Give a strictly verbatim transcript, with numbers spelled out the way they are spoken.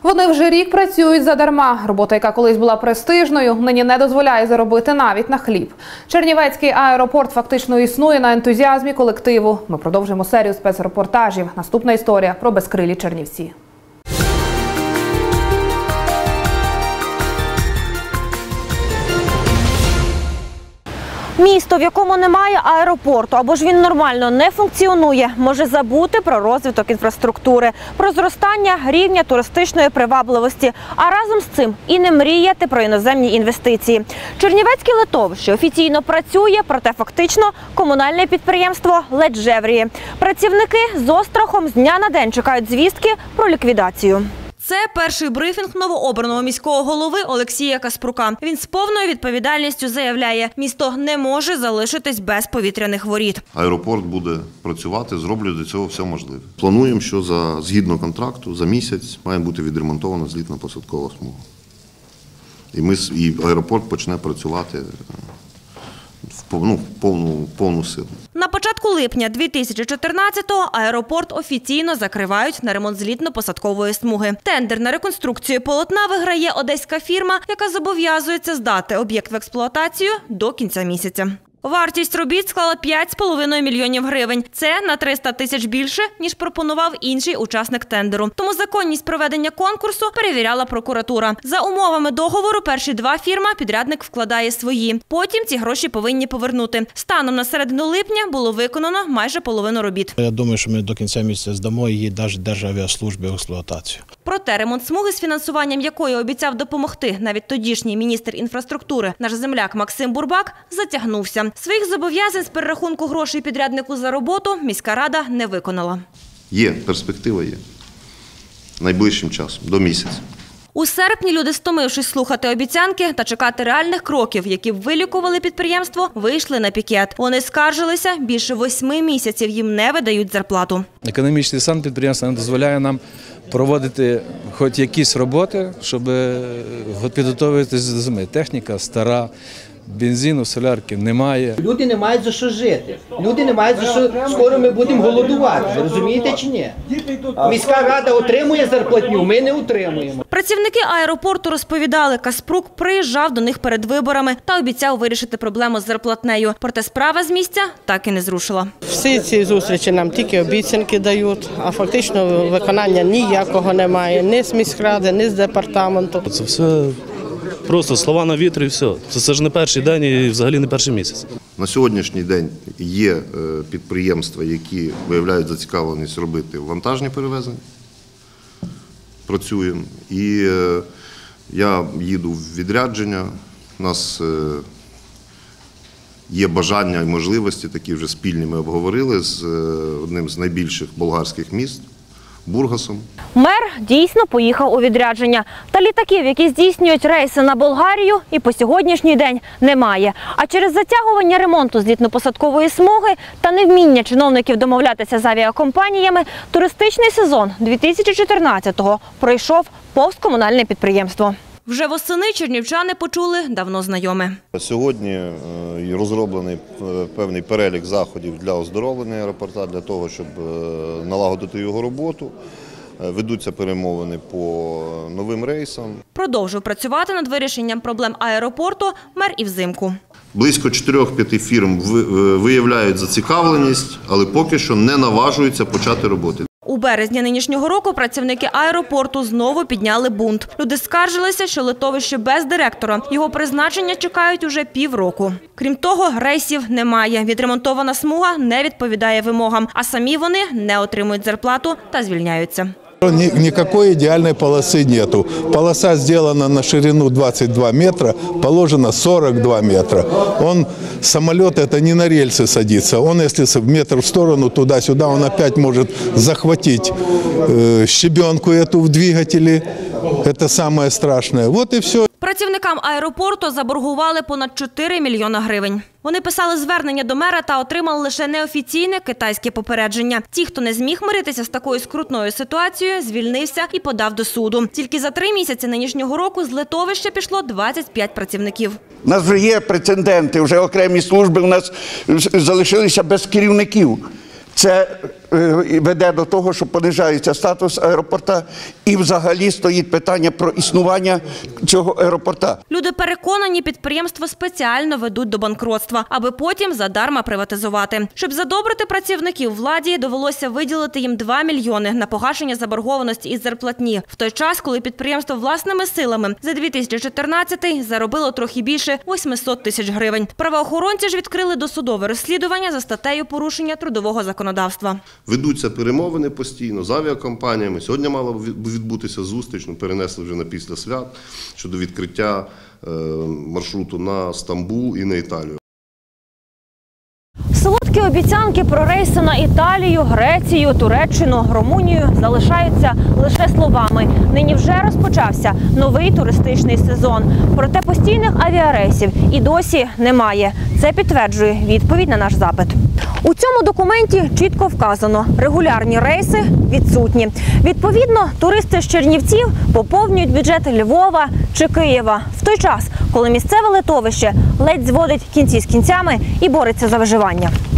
Вони вже рік працюють задарма. Робота, яка колись була престижною, нині не дозволяє заробити навіть на хліб. Чернівецький аеропорт фактично існує на ентузіазмі колективу. Ми продовжимо серію спецрепортажів. Наступна історія про безкрилі Чернівці. Місто, в якому немає аеропорту, або ж він нормально не функціонує, може забути про розвиток інфраструктури, про зростання рівня туристичної привабливості, а разом з цим і не мріяти про іноземні інвестиції. Чернівецьке литовище офіційно працює, проте фактично комунальне підприємство ледь жевріє. Працівники з острахом з дня на день чекають звістки про ліквідацію. Це перший брифінг новообраного міського голови Олексія Каспрука. Він з повною відповідальністю заявляє, місто не може залишитись без повітряних воріт. Аеропорт буде працювати, зроблю до цього все можливе. Плануємо, що за, згідно контракту за місяць має бути відремонтована злітно-посадкова смуга. І, ми, і аеропорт почне працювати в, ну, в повну, повну силу. На початку липня дві тисячі чотирнадцятого аеропорт офіційно закривають на ремонт злітно-посадкової смуги. Тендер на реконструкцію полотна виграє одеська фірма, яка зобов'язується здати об'єкт в експлуатацію до кінця місяця. Вартість робіт склала п'ять з половиною мільйонів гривень. Це на триста тисяч більше, ніж пропонував інший учасник тендеру. Тому законність проведення конкурсу перевіряла прокуратура. За умовами договору перші два фірма підрядник вкладає свої. Потім ці гроші повинні повернути. Станом на середину липня було виконано майже половину робіт. Я думаю, що ми до кінця місяця здамо її навіть Державіаслужбі в експлуатацію. Проте ремонт смуги, з фінансуванням якої обіцяв допомогти навіть тодішній міністр інфраструктури, наш земляк Максим Бурбак, затягнувся. Своїх зобов'язань з перерахунку грошей підряднику за роботу міська рада не виконала. Є, перспектива є. Найближчим часом, до місяця. У серпні люди, стомившись слухати обіцянки та чекати реальних кроків, які б вилікували підприємство, вийшли на пікет. Вони скаржилися, більше восьми місяців їм не видають зарплату. Економічний стан підприємства не дозволяє нам проводити хоч якісь роботи, щоб підготуватися до зими. Техніка стара. Бензину, солярки немає. Люди не мають за що жити. Люди не мають за що, скоро ми будемо голодувати. Ви розумієте чи ні? Міська рада отримує зарплатню, ми не отримуємо. Працівники аеропорту розповідали, Каспрук приїжджав до них перед виборами та обіцяв вирішити проблему з зарплатнею. Проте справа з місця так і не зрушила. Всі ці зустрічі нам тільки обіцянки дають, а фактично виконання ніякого немає. Ні з міськради, ні з департаменту. Це все просто слова на вітрі і все. Це, це ж не перший день і взагалі не перший місяць. На сьогоднішній день є підприємства, які виявляють зацікавленість робити вантажні перевезення. Працюємо. І я їду в відрядження. У нас є бажання і можливості, такі вже спільні ми обговорили з одним з найбільших болгарських міст – Бургасом. Мер дійсно поїхав у відрядження. Та літаків, які здійснюють рейси на Болгарію, і по сьогоднішній день немає. А через затягування ремонту злітно-посадкової смуги та невміння чиновників домовлятися з авіакомпаніями, туристичний сезон дві тисячі чотирнадцятого пройшов повз комунальне підприємство. Вже восени чернівчани почули давно знайоме. Сьогодні розроблений певний перелік заходів для оздоровлення аеропорта, для того, щоб налагодити його роботу. Ведуться перемовини по новим рейсам. Продовжив працювати над вирішенням проблем аеропорту мер і взимку. Близько чотирьох-п'яти фірм виявляють зацікавленість, але поки що не наважуються почати роботи. У березні нинішнього року працівники аеропорту знову підняли бунт. Люди скаржилися, що литовище без директора. Його призначення чекають уже півроку. Крім того, рейсів немає. Відремонтована смуга не відповідає вимогам, а самі вони не отримують зарплату та звільняються. Никакой идеальной полосы нету. Полоса сделана на ширину двадцать два метра, положено сорок два метра. Он, самолет это не на рельсы садится. Он, если метр в сторону, туда-сюда, он опять может захватить э, щебенку эту в двигателе. Это самое страшное. Вот и все. Працівникам аеропорту заборгували понад чотири мільйона гривень. Вони писали звернення до мера та отримали лише неофіційне китайське попередження. Ті, хто не зміг миритися з такою скрутною ситуацією, звільнився і подав до суду. Тільки за три місяці нинішнього року з литовища пішло двадцять п'ять працівників. У нас вже є прецеденти, вже окремі служби у нас залишилися без керівників. Це веде до того, що понижається статус аеропорта і взагалі стоїть питання про існування цього аеропорта. Люди переконані, підприємство спеціально ведуть до банкротства, аби потім задарма приватизувати. Щоб задобрити працівників владі, довелося виділити їм два мільйони на погашення заборгованості із зарплатні. В той час, коли підприємство власними силами за дві тисячі чотирнадцятий заробило трохи більше восьмисот тисяч гривень. Правоохоронці ж відкрили досудове розслідування за статтею порушення трудового законодавства. Ведуться перемовини постійно з авіакомпаніями. Сьогодні мала відбутися зустріч, ну, перенесли вже на після свят, щодо відкриття е, маршруту на Стамбул і на Італію. Солодкі обіцянки про рейси на Італію, Грецію, Туреччину, Румунію залишаються лише словами. Нині вже розпочався новий туристичний сезон. Проте постійних авіарейсів і досі немає. Це підтверджує відповідь на наш запит. У цьому документі чітко вказано – регулярні рейси відсутні. Відповідно, туристи з Чернівців поповнюють бюджет Львова чи Києва. В той час, коли місцеве литовище ледь зводить кінці з кінцями і бореться за виживання.